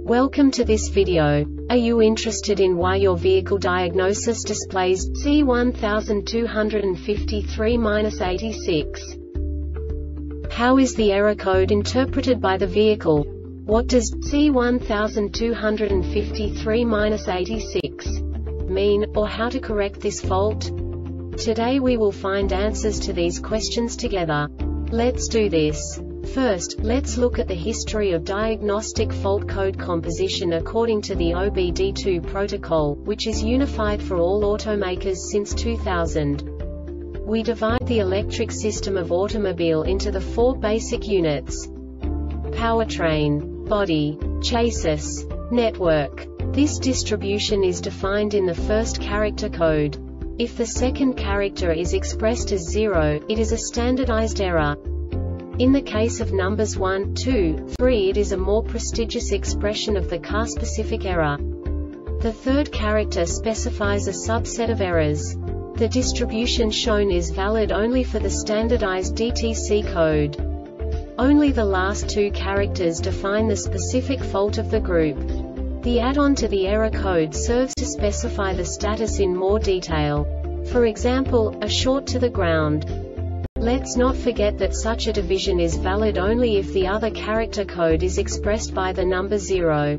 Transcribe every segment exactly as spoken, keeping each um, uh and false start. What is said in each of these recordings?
Welcome to this video. Are you interested in why your vehicle diagnosis displays C one two five three dash eighty-six? How is the error code interpreted by the vehicle? What does C one two five three dash eighty-six mean, or how to correct this fault? Today we will find answers to these questions together. Let's do this. First, let's look at the history of diagnostic fault code composition according to the O B D two protocol, which is unified for all automakers since two thousand. We divide the electric system of automobile into the four basic units: powertrain, body, chassis, network. This distribution is defined in the first character code. If the second character is expressed as zero, it is a standardized error. In the case of numbers one, two, three, it is a more prestigious expression of the car-specific error. The third character specifies a subset of errors. The distribution shown is valid only for the standardized D T C code. Only the last two characters define the specific fault of the group. The add-on to the error code serves to specify the status in more detail. For example, a short to the ground. Let's not forget that such a division is valid only if the other character code is expressed by the number zero.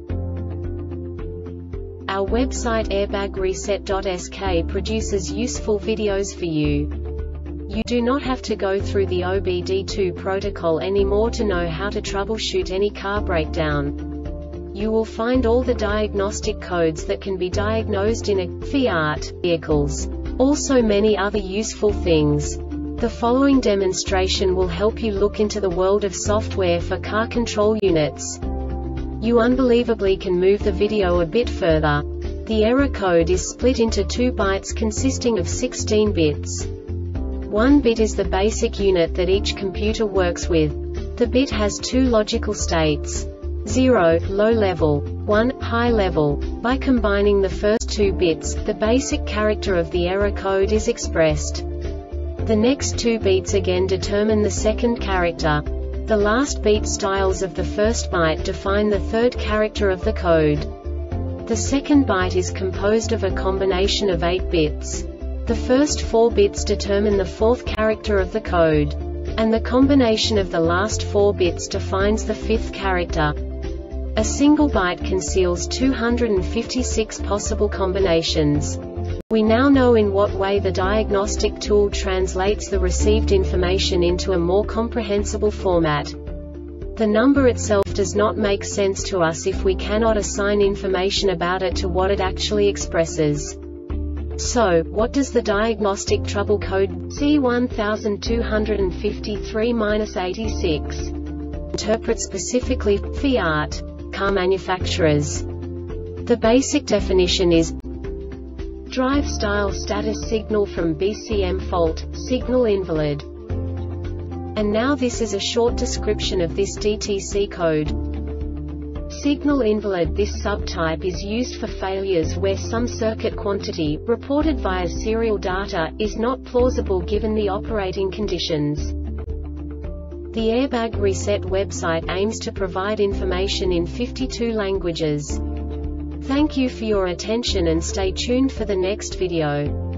Our website airbag reset dot S K produces useful videos for you. You do not have to go through the O B D two protocol anymore to know how to troubleshoot any car breakdown. You will find all the diagnostic codes that can be diagnosed in a Fiat vehicles. Also many other useful things. The following demonstration will help you look into the world of software for car control units. You unbelievably can move the video a bit further. The error code is split into two bytes consisting of sixteen bits. One bit is the basic unit that each computer works with. The bit has two logical states: zero, low level, one, high level. By combining the first two bits, the basic character of the error code is expressed. The next two beats again determine the second character. The last beat styles of the first byte define the third character of the code. The second byte is composed of a combination of eight bits. The first four bits determine the fourth character of the code. And the combination of the last four bits defines the fifth character. A single byte conceals two hundred fifty-six possible combinations. We now know in what way the diagnostic tool translates the received information into a more comprehensible format. The number itself does not make sense to us if we cannot assign information about it to what it actually expresses. So, what does the diagnostic trouble code C one two five three dash eighty-six interpret specifically for Fiat car manufacturers? The basic definition is drive style status signal from B C M fault, signal invalid. And now this is a short description of this D T C code. Signal invalid. This subtype is used for failures where some circuit quantity, reported via serial data, is not plausible given the operating conditions. The Airbag Reset website aims to provide information in fifty-two languages. Thank you for your attention and stay tuned for the next video.